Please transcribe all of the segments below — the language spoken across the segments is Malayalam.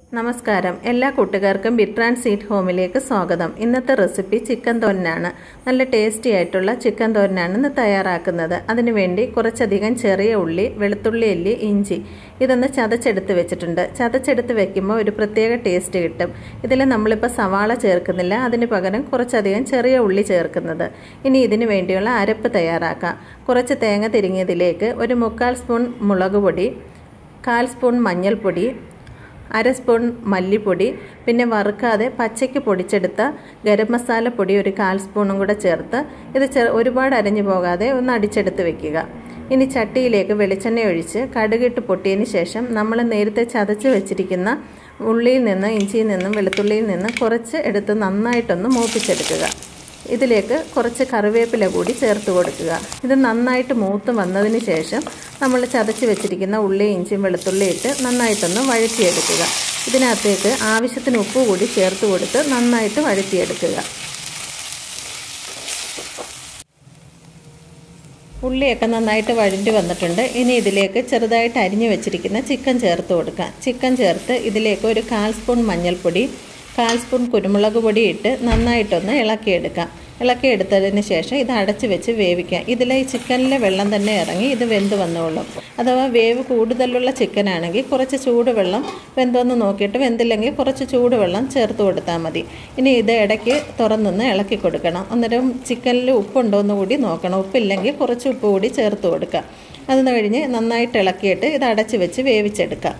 നമസ്കാരം. എല്ലാ കൂട്ടുകാർക്കും ബിറ്റ് ആൻഡ് സ്വീറ്റ് ഹോമിലേക്ക് സ്വാഗതം. ഇന്നത്തെ റെസിപ്പി ചിക്കൻ തോരനാണ്. നല്ല ടേസ്റ്റി ആയിട്ടുള്ള ചിക്കൻ തോരനാണ് ഇന്ന് തയ്യാറാക്കുന്നത്. അതിനുവേണ്ടി കുറച്ചധികം ചെറിയ ഉള്ളി, വെളുത്തുള്ളി അല്ലി, ഇഞ്ചി ഇതൊന്ന് ചതച്ചെടുത്ത് വെച്ചിട്ടുണ്ട്. ചതച്ചെടുത്ത് വെക്കുമ്പോൾ ഒരു പ്രത്യേക ടേസ്റ്റ് കിട്ടും. ഇതിൽ നമ്മളിപ്പോൾ സവാള ചേർക്കുന്നില്ല, അതിന് പകരം കുറച്ചധികം ചെറിയ ഉള്ളി ചേർക്കുന്നത്. ഇനി ഇതിന് വേണ്ടിയുള്ള അരപ്പ് തയ്യാറാക്കാം. കുറച്ച് തേങ്ങ തിരിങ്ങിയതിലേക്ക് ഒരു 1/4 സ്പൂൺ മുളക് പൊടി, 1/4 സ്പൂൺ മഞ്ഞൾപ്പൊടി, 1/2 സ്പൂൺ മല്ലിപ്പൊടി, പിന്നെ വറുക്കാതെ പച്ചയ്ക്ക് പൊടിച്ചെടുത്ത ഗരം മസാല പൊടി ഒരു 1/4 സ്പൂണും കൂടെ ചേർത്ത് ഇത് ഒരുപാട് അരഞ്ഞു പോകാതെ ഒന്ന് അടിച്ചെടുത്ത് വെക്കുക. ഇനി ചട്ടിയിലേക്ക് വെളിച്ചെണ്ണ ഒഴിച്ച് കടുകിട്ട് പൊട്ടിയതിന് ശേഷം നമ്മൾ നേരത്തെ ചതച്ച് വെച്ചിരിക്കുന്ന ഉള്ളിയിൽ നിന്ന്, ഇഞ്ചിയിൽ നിന്നും വെളുത്തുള്ളിയിൽ നിന്നും കുറച്ച് എടുത്ത് നന്നായിട്ടൊന്ന് മൂപ്പിച്ചെടുക്കുക. ഇതിലേക്ക് കുറച്ച് കറിവേപ്പില കൂടി ചേർത്ത് കൊടുക്കുക. ഇത് നന്നായിട്ട് മൂത്ത് വന്നതിന് ശേഷം നമ്മൾ ചതച്ച് വെച്ചിരിക്കുന്ന ഉള്ളി, ഇഞ്ചിയും വെളുത്തുള്ളി ഇട്ട് നന്നായിട്ടൊന്ന് വഴറ്റിയെടുക്കുക. ഇതിനകത്തേക്ക് ആവശ്യത്തിന് ഉപ്പ് കൂടി ചേർത്ത് കൊടുത്ത് നന്നായിട്ട് വഴറ്റിയെടുക്കുക. ഉള്ളിയൊക്കെ നന്നായിട്ട് വഴറ്റി വന്നിട്ടുണ്ട്. ഇനി ഇതിലേക്ക് ചെറുതായിട്ട് അരിഞ്ഞു വെച്ചിരിക്കുന്ന ചിക്കൻ ചേർത്ത് കൊടുക്കുക. ചിക്കൻ ചേർത്ത് ഇതിലേക്ക് ഒരു 1/4 സ്പൂൺ മഞ്ഞൾപ്പൊടി, 1/4 സ്പൂൺ കുരുമുളക് പൊടി ഇട്ട് നന്നായിട്ടൊന്ന് ഇളക്കിയെടുക്കാം. ഇളക്കിയെടുത്തതിന് ശേഷം ഇത് അടച്ച് വെച്ച് വേവിക്കാം. ഇതിലെ ഈ ചിക്കനിലെ വെള്ളം തന്നെ ഇറങ്ങി ഇത് വെന്ത് വന്നോളും. അഥവാ വേവ് കൂടുതലുള്ള ചിക്കനാണെങ്കിൽ കുറച്ച് ചൂടുവെള്ളം വെന്തോന്ന് നോക്കിയിട്ട്, വെന്തില്ലെങ്കിൽ കുറച്ച് ചൂടുവെള്ളം ചേർത്ത് കൊടുത്താൽ മതി. ഇനി ഇത് ഇടയ്ക്ക് തുറന്നൊന്ന് ഇളക്കി കൊടുക്കണം. അന്നേരം ചിക്കനിൽ ഉപ്പുണ്ടോയെന്ന് കൂടി നോക്കണം. ഉപ്പില്ലെങ്കിൽ കുറച്ച് ഉപ്പ് കൂടി ചേർത്ത് കൊടുക്കുക. അത് കഴിഞ്ഞ് നന്നായിട്ട് ഇളക്കിയിട്ട് ഇത് അടച്ച് വെച്ച് വേവിച്ചെടുക്കാം.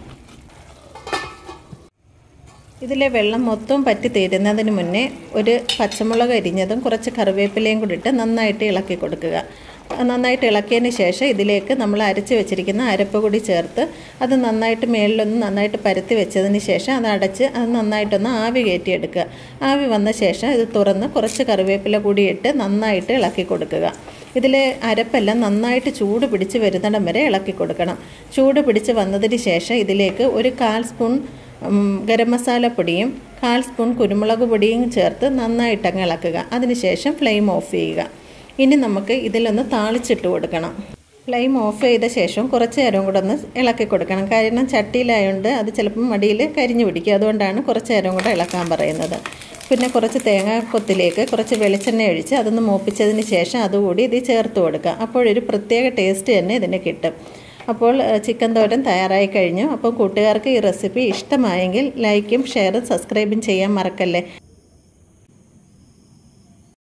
ഇതിലെ വെള്ളം മൊത്തം പറ്റി തീരുന്നതിന് മുന്നേ ഒരു പച്ചമുളക് അരിഞ്ഞതും കുറച്ച് കറിവേപ്പിലയും കൂടി ഇട്ട് നന്നായിട്ട് ഇളക്കി കൊടുക്കുക. നന്നായിട്ട് ഇളക്കിയതിന് ശേഷം ഇതിലേക്ക് നമ്മൾ അരച്ച് വെച്ചിരിക്കുന്ന അരപ്പ് കൂടി ചേർത്ത് അത് നന്നായിട്ട് മേളിലൊന്ന് നന്നായിട്ട് പരത്തി വെച്ചതിന് ശേഷം അത് അടച്ച് അത് നന്നായിട്ടൊന്ന് ആവി കയറ്റിയെടുക്കുക. ആവി വന്ന ശേഷം ഇത് തുറന്ന് കുറച്ച് കറിവേപ്പില കൂടി ഇട്ട് നന്നായിട്ട് ഇളക്കി കൊടുക്കുക. ഇതിലെ അരപ്പെല്ലാം നന്നായിട്ട് ചൂട് പിടിച്ച് വരുന്നിടം വരെ ഇളക്കി കൊടുക്കണം. ചൂട് പിടിച്ച് വന്നതിന് ശേഷം ഇതിലേക്ക് ഒരു 1/4 സ്പൂൺ ഗരം മസാല പൊടിയും 1/4 സ്പൂൺ കുരുമുളക് പൊടിയും ചേർത്ത് നന്നായിട്ടങ്ങ് ഇളക്കുക. അതിനുശേഷം ഫ്ലെയിം ഓഫ് ചെയ്യുക. ഇനി നമുക്ക് ഇതിലൊന്ന് താളിച്ചിട്ട് കൊടുക്കണം. ഫ്ലെയിം ഓഫ് ചെയ്ത ശേഷം കുറച്ച് നേരം കൂടെ ഒന്ന് ഇളക്കി കൊടുക്കണം. കാരണം ചട്ടിയിലായതുകൊണ്ട് അത് ചിലപ്പം മടിയിൽ കരിഞ്ഞു പിടിക്കും. അതുകൊണ്ടാണ് കുറച്ച് നേരം കൂടെ ഇളക്കാൻ പറയുന്നത്. പിന്നെ കുറച്ച് തേങ്ങാക്കൊത്തിലേക്ക് കുറച്ച് വെളിച്ചെണ്ണ ഒഴിച്ച് അതൊന്ന് മൂപ്പിച്ചതിന് ശേഷം അതുകൂടി ഇത് ചേർത്ത് കൊടുക്കുക. അപ്പോഴൊരു പ്രത്യേക ടേസ്റ്റ് തന്നെ ഇതിന് കിട്ടും. അപ്പോൾ ചിക്കൻ തോരൻ തയ്യാറായി കഴിഞ്ഞു. അപ്പോൾ കൂട്ടുകാർക്ക് ഈ റെസിപ്പി ഇഷ്ടമായെങ്കിൽ ലൈക്കും ഷെയറും സബ്സ്ക്രൈബും ചെയ്യാൻ മറക്കല്ലേ.